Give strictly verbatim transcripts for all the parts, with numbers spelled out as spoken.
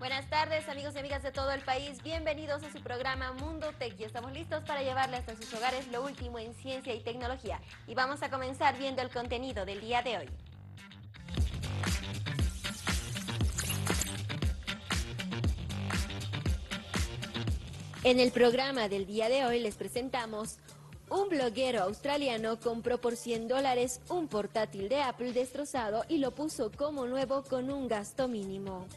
Buenas tardes, amigos y amigas de todo el país. Bienvenidos a su programa Mundo Tech. Y estamos listos para llevarles hasta sus hogares lo último en ciencia y tecnología. Y vamos a comenzar viendo el contenido del día de hoy. En el programa del día de hoy les presentamos: un bloguero australiano compró por cien dólares un portátil de Apple destrozado y lo puso como nuevo con un gasto mínimo.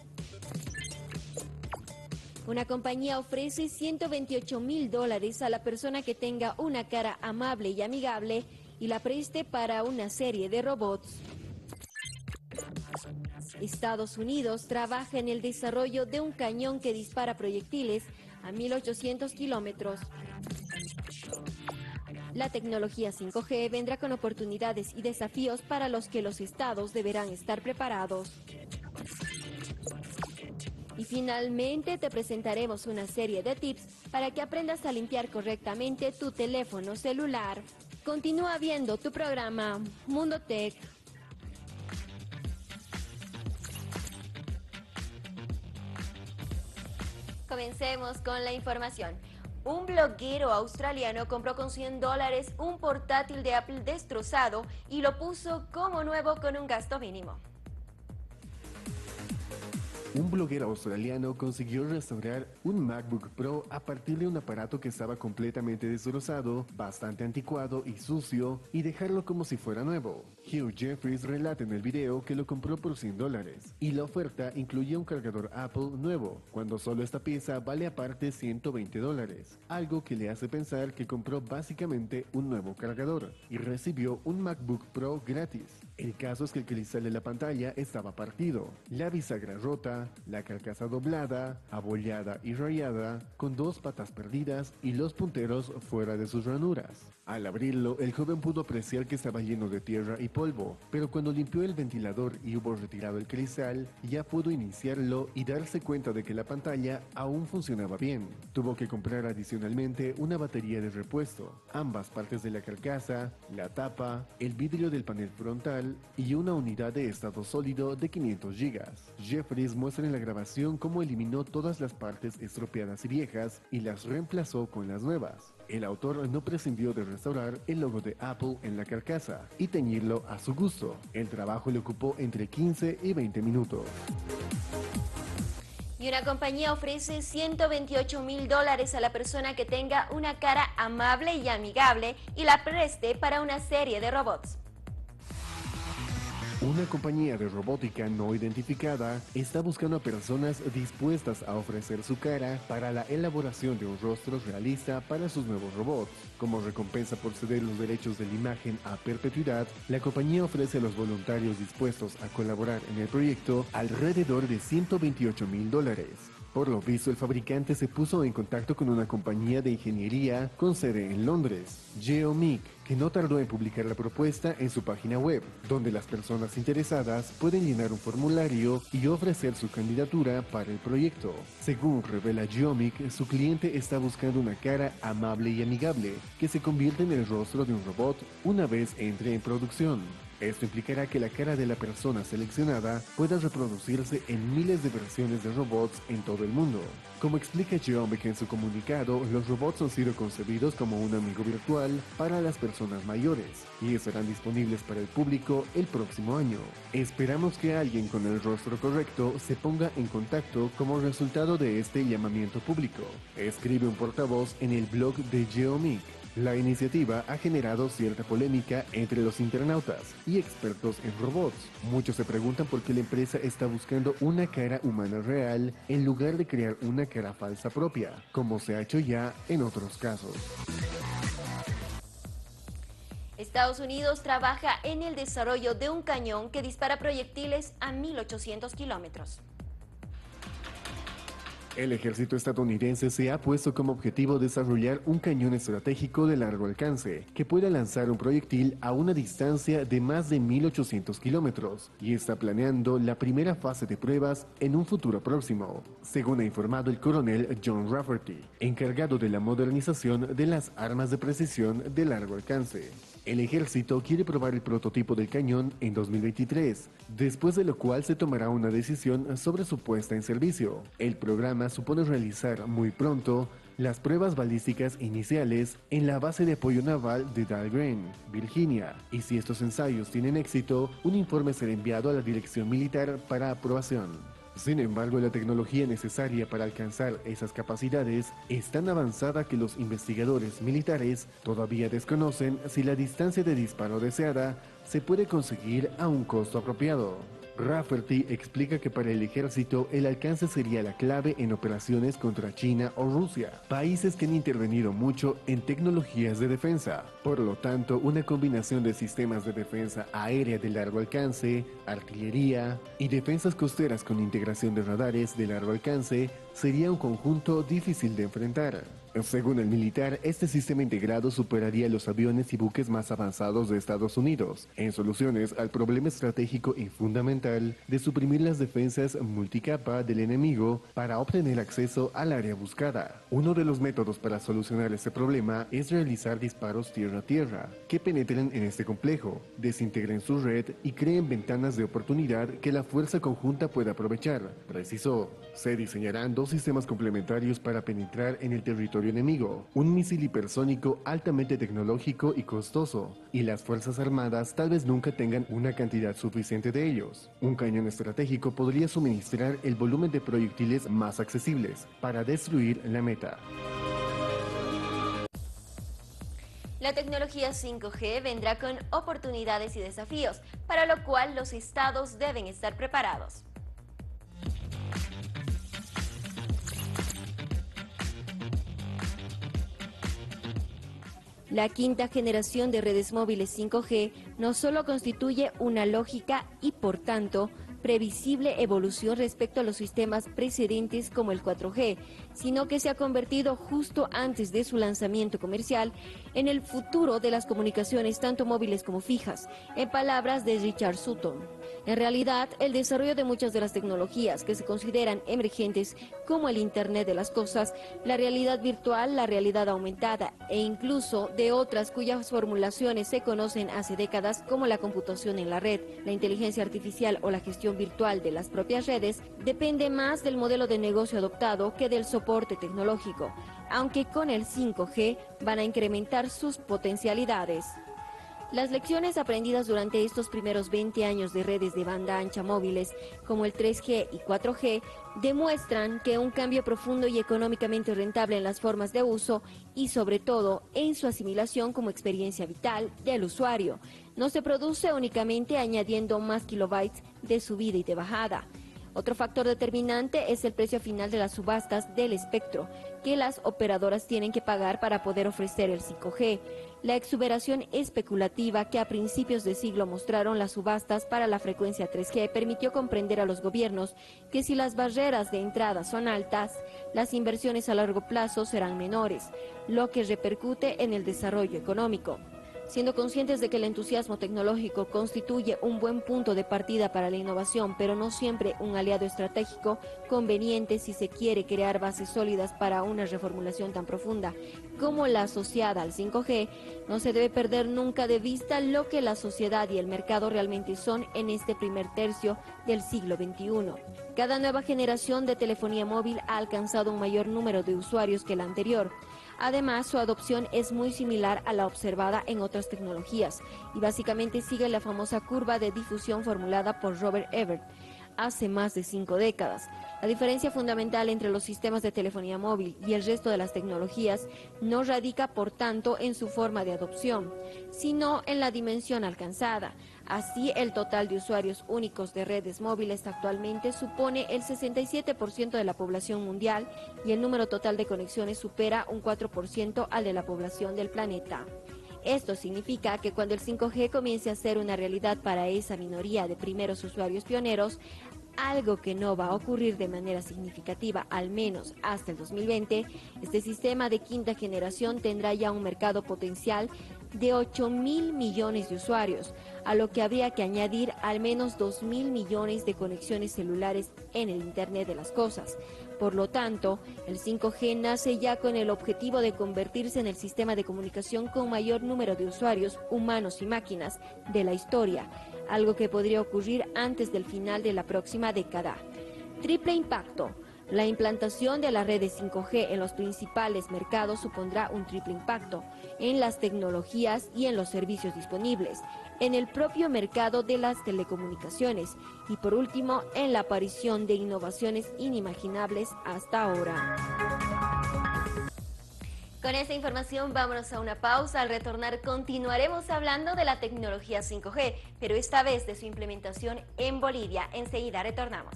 Una compañía ofrece ciento veintiocho mil dólares a la persona que tenga una cara amable y amigable y la preste para una serie de robots. Estados Unidos trabaja en el desarrollo de un cañón que dispara proyectiles a mil ochocientos kilómetros. La tecnología cinco G vendrá con oportunidades y desafíos para los que los estados deberán estar preparados. Y finalmente te presentaremos una serie de tips para que aprendas a limpiar correctamente tu teléfono celular. Continúa viendo tu programa Mundo Tech. Comencemos con la información. Un bloguero australiano compró con cien dólares un portátil de Apple destrozado y lo puso como nuevo con un gasto mínimo. Un bloguero australiano consiguió restaurar un MacBook Pro a partir de un aparato que estaba completamente destrozado, bastante anticuado y sucio, y dejarlo como si fuera nuevo. Hugh Jeffries relata en el video que lo compró por cien dólares, y la oferta incluía un cargador Apple nuevo, cuando solo esta pieza vale aparte ciento veinte dólares, algo que le hace pensar que compró básicamente un nuevo cargador, y recibió un MacBook Pro gratis. El caso es que el cristal de la pantalla estaba partido, la bisagra rota, la carcasa doblada, abollada y rayada, con dos patas perdidas y los punteros fuera de sus ranuras. Al abrirlo, el joven pudo apreciar que estaba lleno de tierra y polvo, pero cuando limpió el ventilador y hubo retirado el cristal, ya pudo iniciarlo y darse cuenta de que la pantalla aún funcionaba bien. Tuvo que comprar adicionalmente una batería de repuesto, ambas partes de la carcasa, la tapa, el vidrio del panel frontal y una unidad de estado sólido de quinientos gigas. Jeffries muestra en la grabación cómo eliminó todas las partes estropeadas y viejas y las reemplazó con las nuevas. El autor no prescindió de restaurar el logo de Apple en la carcasa y teñirlo a su gusto. El trabajo le ocupó entre quince y veinte minutos. Y una compañía ofrece ciento veintiocho mil dólares a la persona que tenga una cara amable y amigable y la preste para una serie de robots. Una compañía de robótica no identificada está buscando a personas dispuestas a ofrecer su cara para la elaboración de un rostro realista para sus nuevos robots. Como recompensa por ceder los derechos de la imagen a perpetuidad, la compañía ofrece a los voluntarios dispuestos a colaborar en el proyecto alrededor de ciento veintiocho mil dólares. Por lo visto, el fabricante se puso en contacto con una compañía de ingeniería con sede en Londres, Geomic, que no tardó en publicar la propuesta en su página web, donde las personas interesadas pueden llenar un formulario y ofrecer su candidatura para el proyecto. Según revela Geomic, su cliente está buscando una cara amable y amigable, que se convierte en el rostro de un robot una vez entre en producción. Esto implicará que la cara de la persona seleccionada pueda reproducirse en miles de versiones de robots en todo el mundo. Como explica Geomic en su comunicado, los robots han sido concebidos como un amigo virtual para las personas mayores y estarán disponibles para el público el próximo año. Esperamos que alguien con el rostro correcto se ponga en contacto como resultado de este llamamiento público, escribe un portavoz en el blog de Geomic. La iniciativa ha generado cierta polémica entre los internautas y expertos en robots. Muchos se preguntan por qué la empresa está buscando una cara humana real en lugar de crear una cara falsa propia, como se ha hecho ya en otros casos. Estados Unidos trabaja en el desarrollo de un cañón que dispara proyectiles a mil ochocientos kilómetros. El ejército estadounidense se ha puesto como objetivo desarrollar un cañón estratégico de largo alcance que pueda lanzar un proyectil a una distancia de más de mil ochocientos kilómetros y está planeando la primera fase de pruebas en un futuro próximo, según ha informado el coronel John Rafferty, encargado de la modernización de las armas de precisión de largo alcance. El ejército quiere probar el prototipo del cañón en dos mil veintitrés, después de lo cual se tomará una decisión sobre su puesta en servicio. El programa supone realizar muy pronto las pruebas balísticas iniciales en la base de apoyo naval de Dahlgren, Virginia, y si estos ensayos tienen éxito, un informe será enviado a la dirección militar para aprobación. Sin embargo, la tecnología necesaria para alcanzar esas capacidades es tan avanzada que los investigadores militares todavía desconocen si la distancia de disparo deseada se puede conseguir a un costo apropiado. Rafferty explica que para el ejército el alcance sería la clave en operaciones contra China o Rusia, países que han intervenido mucho en tecnologías de defensa. Por lo tanto, una combinación de sistemas de defensa aérea de largo alcance, artillería y defensas costeras con integración de radares de largo alcance sería un conjunto difícil de enfrentar. Según el militar, este sistema integrado superaría los aviones y buques más avanzados de Estados Unidos en soluciones al problema estratégico y fundamental de suprimir las defensas multicapa del enemigo para obtener acceso al área buscada. Uno de los métodos para solucionar este problema es realizar disparos tierra-tierra que penetren en este complejo, desintegren su red y creen ventanas de oportunidad que la fuerza conjunta pueda aprovechar, precisó. Se diseñarán dos sistemas complementarios para penetrar en el territorio enemigo, un misil hipersónico altamente tecnológico y costoso, y las Fuerzas Armadas tal vez nunca tengan una cantidad suficiente de ellos. Un cañón estratégico podría suministrar el volumen de proyectiles más accesibles para destruir la meta. La tecnología cinco G vendrá con oportunidades y desafíos, para lo cual los estados deben estar preparados. La quinta generación de redes móviles cinco G no solo constituye una lógica y, por tanto, previsible evolución respecto a los sistemas precedentes como el cuatro G, sino que se ha convertido justo antes de su lanzamiento comercial en el futuro de las comunicaciones tanto móviles como fijas, en palabras de Richard Sutton. En realidad, el desarrollo de muchas de las tecnologías que se consideran emergentes, como el Internet de las Cosas, la realidad virtual, la realidad aumentada e incluso de otras cuyas formulaciones se conocen hace décadas, como la computación en la red, la inteligencia artificial o la gestión virtual de las propias redes, depende más del modelo de negocio adoptado que del soporte tecnológico, aunque con el cinco G van a incrementar sus potencialidades. Las lecciones aprendidas durante estos primeros veinte años de redes de banda ancha móviles, como el tres G y cuatro G, demuestran que un cambio profundo y económicamente rentable en las formas de uso y sobre todo en su asimilación como experiencia vital del usuario no se produce únicamente añadiendo más kilobytes de subida y de bajada. Otro factor determinante es el precio final de las subastas del espectro que las operadoras tienen que pagar para poder ofrecer el cinco G. La exuberación especulativa que a principios de siglo mostraron las subastas para la frecuencia tres G permitió comprender a los gobiernos que si las barreras de entrada son altas, las inversiones a largo plazo serán menores, lo que repercute en el desarrollo económico. Siendo conscientes de que el entusiasmo tecnológico constituye un buen punto de partida para la innovación, pero no siempre un aliado estratégico conveniente si se quiere crear bases sólidas para una reformulación tan profunda como la asociada al cinco G, no se debe perder nunca de vista lo que la sociedad y el mercado realmente son en este primer tercio del siglo veintiuno. Cada nueva generación de telefonía móvil ha alcanzado un mayor número de usuarios que la anterior. Además, su adopción es muy similar a la observada en otras tecnologías y básicamente sigue la famosa curva de difusión formulada por Robert Ebert hace más de cinco décadas. La diferencia fundamental entre los sistemas de telefonía móvil y el resto de las tecnologías no radica, por tanto, en su forma de adopción, sino en la dimensión alcanzada. Así, el total de usuarios únicos de redes móviles actualmente supone el sesenta y siete por ciento de la población mundial y el número total de conexiones supera un cuatro por ciento al de la población del planeta. Esto significa que cuando el cinco G comience a ser una realidad para esa minoría de primeros usuarios pioneros, algo que no va a ocurrir de manera significativa, al menos hasta el dos mil veinte, este sistema de quinta generación tendrá ya un mercado potencial de ocho mil millones de usuarios, a lo que habría que añadir al menos dos mil millones de conexiones celulares en el Internet de las Cosas, Por lo tanto, el cinco G nace ya con el objetivo de convertirse en el sistema de comunicación con mayor número de usuarios, humanos y máquinas, de la historia, algo que podría ocurrir antes del final de la próxima década. Triple impacto. La implantación de la red de cinco G en los principales mercados supondrá un triple impacto en las tecnologías y en los servicios disponibles, en el propio mercado de las telecomunicaciones y por último en la aparición de innovaciones inimaginables hasta ahora. Con esta información vámonos a una pausa. Al retornar continuaremos hablando de la tecnología cinco G, pero esta vez de su implementación en Bolivia. Enseguida retornamos.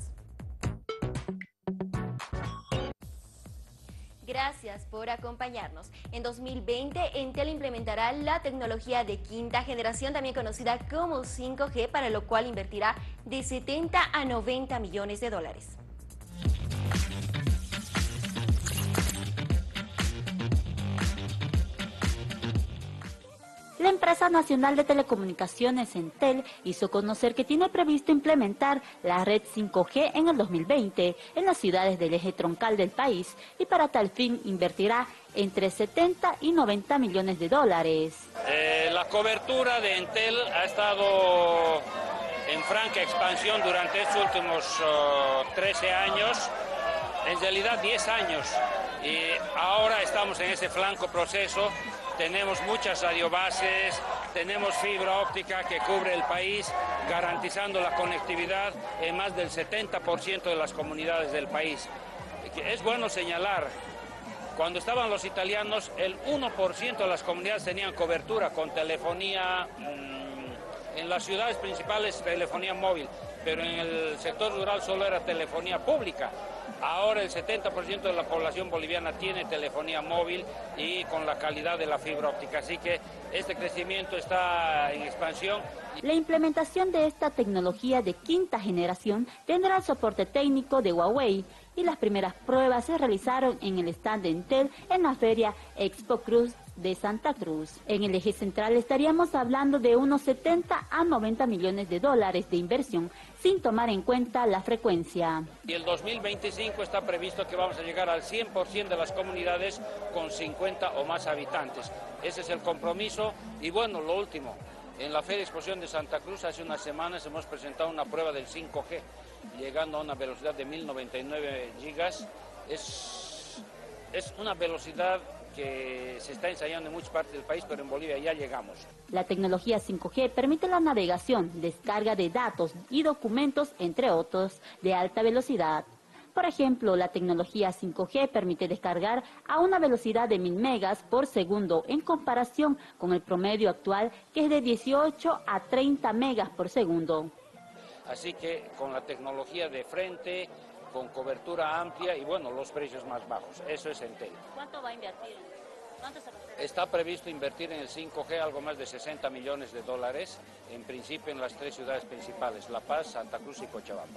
Gracias por acompañarnos. En dos mil veinte, Entel implementará la tecnología de quinta generación, también conocida como cinco G, para lo cual invertirá de setenta a noventa millones de dólares. La empresa nacional de telecomunicaciones Entel hizo conocer que tiene previsto implementar la red cinco G en el dos mil veinte en las ciudades del eje troncal del país y para tal fin invertirá entre setenta y noventa millones de dólares. Eh, la cobertura de Entel ha estado en franca expansión durante estos últimos uh, trece años, en realidad diez años, y ahora estamos en ese flanco proceso. Tenemos muchas radiobases, tenemos fibra óptica que cubre el país, garantizando la conectividad en más del setenta por ciento de las comunidades del país. Es bueno señalar, cuando estaban los italianos, el uno por ciento de las comunidades tenían cobertura con telefonía, mmm, en las ciudades principales telefonía móvil, pero en el sector rural solo era telefonía pública. Ahora el setenta por ciento de la población boliviana tiene telefonía móvil y con la calidad de la fibra óptica, así que este crecimiento está en expansión. La implementación de esta tecnología de quinta generación tendrá el soporte técnico de Huawei y las primeras pruebas se realizaron en el stand de Entel en la feria Expo Cruz de Santa Cruz. En el eje central estaríamos hablando de unos setenta a noventa millones de dólares de inversión, sin tomar en cuenta la frecuencia. Y el dos mil veinticinco está previsto que vamos a llegar al cien por ciento de las comunidades con cincuenta o más habitantes. Ese es el compromiso. Y bueno, lo último, en la Feria Exposición de Santa Cruz hace unas semanas hemos presentado una prueba del cinco G, llegando a una velocidad de mil noventa y nueve gigas. Es, es una velocidad que se está ensayando en muchas partes del país, pero en Bolivia ya llegamos. La tecnología cinco G permite la navegación, descarga de datos y documentos, entre otros, de alta velocidad. Por ejemplo, la tecnología cinco G permite descargar a una velocidad de mil megas por segundo en comparación con el promedio actual, que es de dieciocho a treinta megas por segundo. Así que con la tecnología de frente, con cobertura amplia y bueno, los precios más bajos. Eso es Entel. ¿Cuánto va a invertir? ¿Cuánto se va a hacer? Está previsto invertir en el cinco G algo más de sesenta millones de dólares, en principio en las tres ciudades principales, La Paz, Santa Cruz y Cochabamba.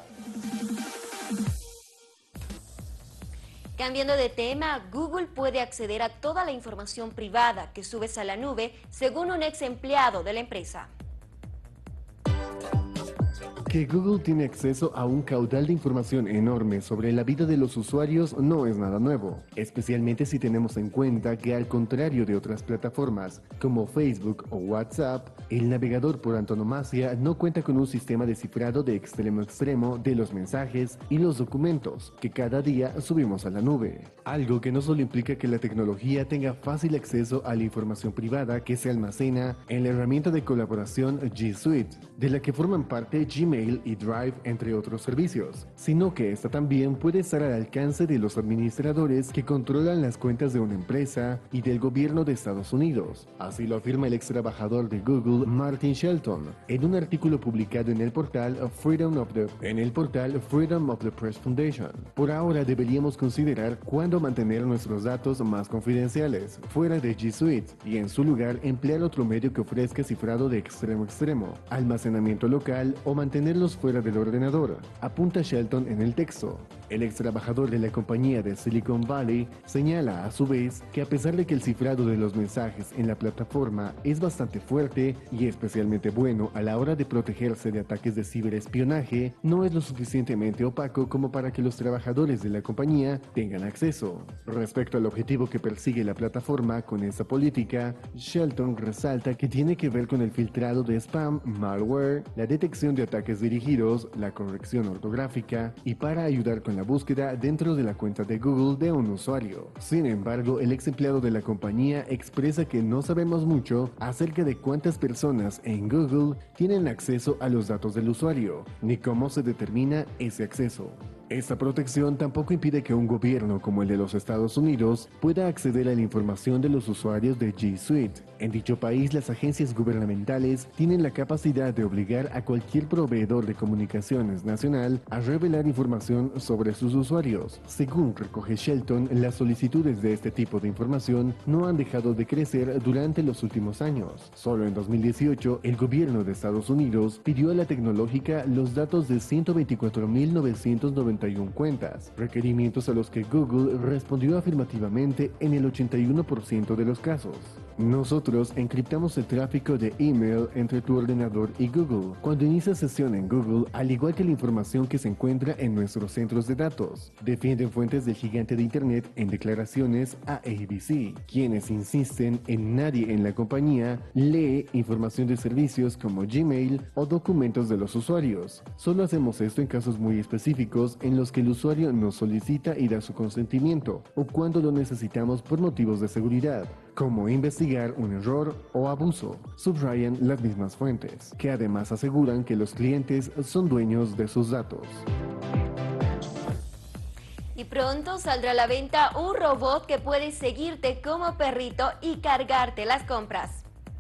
Cambiando de tema, Google puede acceder a toda la información privada que subes a la nube, según un ex empleado de la empresa. Que Google tiene acceso a un caudal de información enorme sobre la vida de los usuarios no es nada nuevo, especialmente si tenemos en cuenta que, al contrario de otras plataformas como Facebook o WhatsApp, el navegador por antonomasia no cuenta con un sistema de cifrado de extremo a extremo de los mensajes y los documentos que cada día subimos a la nube. Algo que no solo implica que la tecnología tenga fácil acceso a la información privada que se almacena en la herramienta de colaboración G Suite, de la que forman parte Gmail y Drive, entre otros servicios, sino que esta también puede estar al alcance de los administradores que controlan las cuentas de una empresa y del gobierno de Estados Unidos. Así lo afirma el ex trabajador de Google, Martin Shelton, en un artículo publicado en el portal Freedom of the, en el portal Freedom of the Press Foundation. Por ahora deberíamos considerar cuándo mantener nuestros datos más confidenciales fuera de G Suite y en su lugar emplear otro medio que ofrezca cifrado de extremo a extremo, almacenamiento local o mantenerlos fuera del ordenador, apunta Shelton en el texto. El ex trabajador de la compañía de Silicon Valley señala a su vez que a pesar de que el cifrado de los mensajes en la plataforma es bastante fuerte y especialmente bueno a la hora de protegerse de ataques de ciberespionaje, no es lo suficientemente opaco como para que los trabajadores de la compañía tengan acceso. Respecto al objetivo que persigue la plataforma con esta política, Shelton resalta que tiene que ver con el filtrado de spam, malware, la detección de ataques dirigidos, la corrección ortográfica y para ayudar con la búsqueda dentro de la cuenta de Google de un usuario. Sin embargo, el ex empleado de la compañía expresa que no sabemos mucho acerca de cuántas personas en Google tienen acceso a los datos del usuario, ni cómo se determina ese acceso. Esta protección tampoco impide que un gobierno como el de los Estados Unidos pueda acceder a la información de los usuarios de G Suite. En dicho país, las agencias gubernamentales tienen la capacidad de obligar a cualquier proveedor de comunicaciones nacional a revelar información sobre sus usuarios. Según recoge Shelton, las solicitudes de este tipo de información no han dejado de crecer durante los últimos años. Solo en dos mil dieciocho, el gobierno de Estados Unidos pidió a la tecnológica los datos de ciento veinticuatro mil novecientos noventa y una cuentas, requerimientos a los que Google respondió afirmativamente en el ochenta y uno por ciento de los casos. Nosotros encriptamos el tráfico de email entre tu ordenador y Google cuando inicias sesión en Google, al igual que la información que se encuentra en nuestros centros de datos, defienden fuentes del gigante de Internet en declaraciones a A B C, quienes insisten en nadie en la compañía lee información de servicios como Gmail o documentos de los usuarios. Solo hacemos esto en casos muy específicos en los que el usuario nos solicita y da su consentimiento, o cuando lo necesitamos por motivos de seguridad, como investigar un error o abuso, subrayan las mismas fuentes, que además aseguran que los clientes son dueños de sus datos. Y pronto saldrá a la venta un robot que puede seguirte como perrito y cargarte las compras.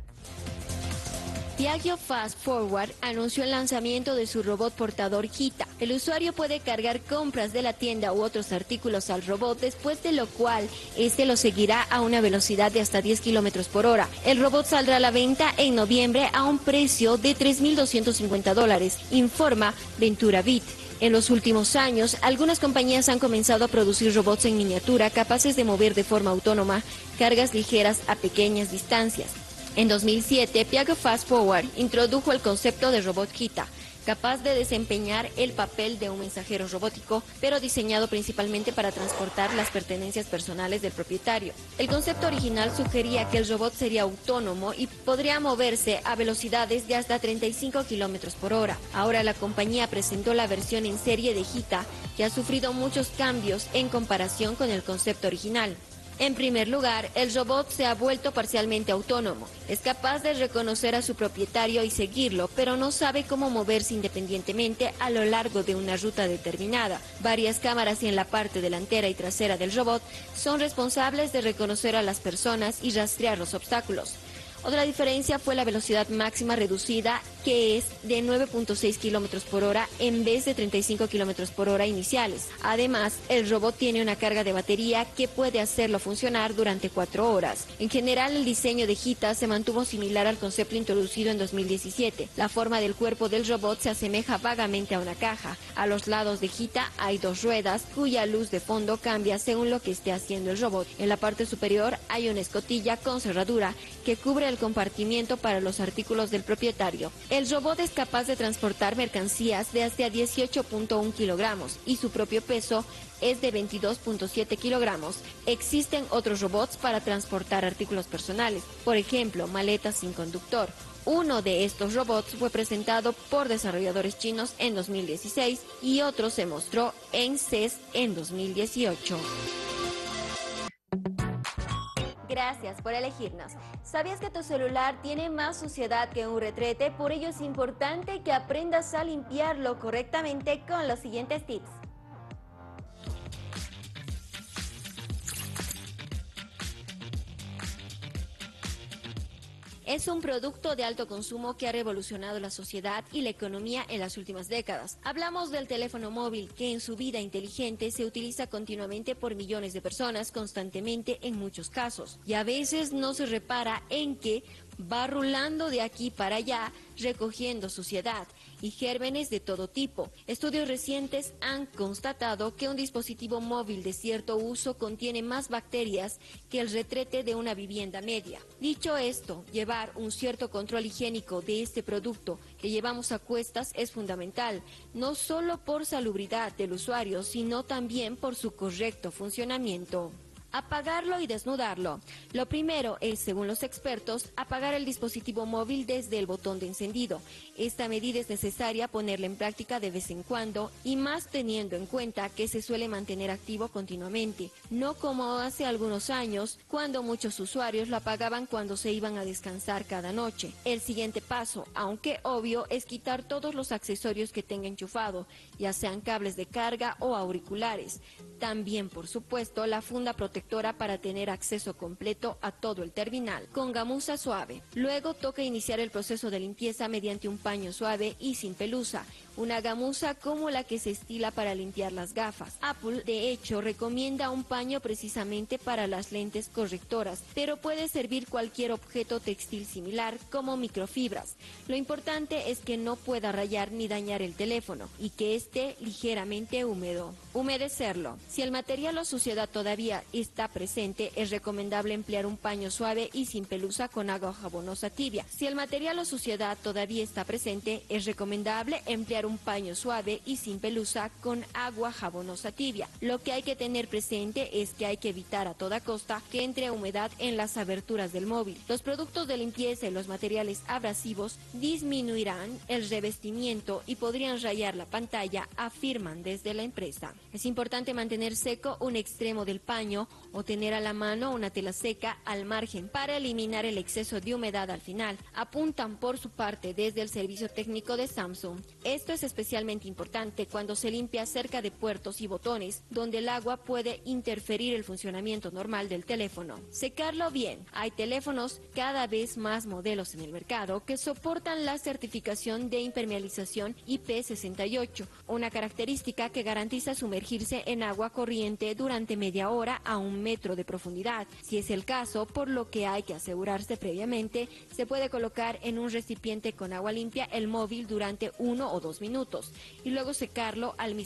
Piaggio Fast Forward anunció el lanzamiento de su robot portador Hita. El usuario puede cargar compras de la tienda u otros artículos al robot, después de lo cual este lo seguirá a una velocidad de hasta diez kilómetros por hora. El robot saldrá a la venta en noviembre a un precio de tres mil doscientos cincuenta dólares, informa Ventura Bit. En los últimos años, algunas compañías han comenzado a producir robots en miniatura capaces de mover de forma autónoma cargas ligeras a pequeñas distancias. En dos mil siete, Piaggio Fast Forward introdujo el concepto de robot Hita, capaz de desempeñar el papel de un mensajero robótico, pero diseñado principalmente para transportar las pertenencias personales del propietario. El concepto original sugería que el robot sería autónomo y podría moverse a velocidades de hasta treinta y cinco kilómetros por hora. Ahora la compañía presentó la versión en serie de Hita, que ha sufrido muchos cambios en comparación con el concepto original. En primer lugar, el robot se ha vuelto parcialmente autónomo. Es capaz de reconocer a su propietario y seguirlo, pero no sabe cómo moverse independientemente a lo largo de una ruta determinada. Varias cámaras en la parte delantera y trasera del robot son responsables de reconocer a las personas y rastrear los obstáculos. Otra diferencia fue la velocidad máxima reducida, que es de nueve punto seis kilómetros por hora en vez de treinta y cinco kilómetros por hora iniciales. Además, el robot tiene una carga de batería que puede hacerlo funcionar durante cuatro horas. En general, el diseño de Hita se mantuvo similar al concepto introducido en dos mil diecisiete. La forma del cuerpo del robot se asemeja vagamente a una caja. A los lados de Hita hay dos ruedas, cuya luz de fondo cambia según lo que esté haciendo el robot. En la parte superior hay una escotilla con cerradura que cubre el compartimiento para los artículos del propietario. El robot es capaz de transportar mercancías de hasta dieciocho punto uno kilogramos y su propio peso es de veintidós punto siete kilogramos. Existen otros robots para transportar artículos personales, por ejemplo, maletas sin conductor. Uno de estos robots fue presentado por desarrolladores chinos en dos mil dieciséis y otro se mostró en C E S en dos mil dieciocho. Gracias por elegirnos. ¿Sabías que tu celular tiene más suciedad que un retrete? Por ello es importante que aprendas a limpiarlo correctamente con los siguientes tips. Es un producto de alto consumo que ha revolucionado la sociedad y la economía en las últimas décadas. Hablamos del teléfono móvil, que en su vida inteligente se utiliza continuamente por millones de personas, constantemente en muchos casos. Y a veces no se repara en que va rulando de aquí para allá, recogiendo suciedad. y gérmenes de todo tipo. Estudios recientes han constatado que un dispositivo móvil de cierto uso contiene más bacterias que el retrete de una vivienda media. Dicho esto, llevar un cierto control higiénico de este producto que llevamos a cuestas es fundamental, no solo por salubridad del usuario, sino también por su correcto funcionamiento. Apagarlo y desnudarlo. Lo primero es, según los expertos, apagar el dispositivo móvil desde el botón de encendido. Esta medida es necesaria ponerla en práctica de vez en cuando y más teniendo en cuenta que se suele mantener activo continuamente, no como hace algunos años cuando muchos usuarios lo apagaban cuando se iban a descansar cada noche. El siguiente paso, aunque obvio, es quitar todos los accesorios que tenga enchufado, ya sean cables de carga o auriculares. También, por supuesto, la funda protectora para tener acceso completo a todo el terminal, con gamuza suave. Luego toca iniciar el proceso de limpieza mediante un paño suave y sin pelusa, una gamuza como la que se estila para limpiar las gafas. Apple, de hecho, recomienda un paño precisamente para las lentes correctoras, pero puede servir cualquier objeto textil similar como microfibras. Lo importante es que no pueda rayar ni dañar el teléfono y que esté ligeramente húmedo. Humedecerlo. Si el material o suciedad todavía está presente, es recomendable emplear un paño suave y sin pelusa con agua jabonosa tibia. Si el material o suciedad todavía está presente, es recomendable emplear un paño suave y sin pelusa con agua jabonosa tibia. Lo que hay que tener presente es que hay que evitar a toda costa que entre humedad en las aberturas del móvil. Los productos de limpieza y los materiales abrasivos disminuirán el revestimiento y podrían rayar la pantalla, afirman desde la empresa. Es importante mantener seco un extremo del paño o tener a la mano una tela seca al margen para eliminar el exceso de humedad al final, apuntan por su parte desde el servicio técnico de Samsung. Esto es especialmente importante cuando se limpia cerca de puertos y botones, donde el agua puede interferir el funcionamiento normal del teléfono. Secarlo bien. Hay teléfonos, cada vez más modelos en el mercado, que soportan la certificación de impermeabilización I P sesenta y ocho, una característica que garantiza sumergirse en agua corriente durante media hora a un metro de profundidad. Si es el caso, por lo que hay que asegurarse previamente, se puede colocar en un recipiente con agua limpia el móvil durante uno o dos minutos y luego secarlo al mismo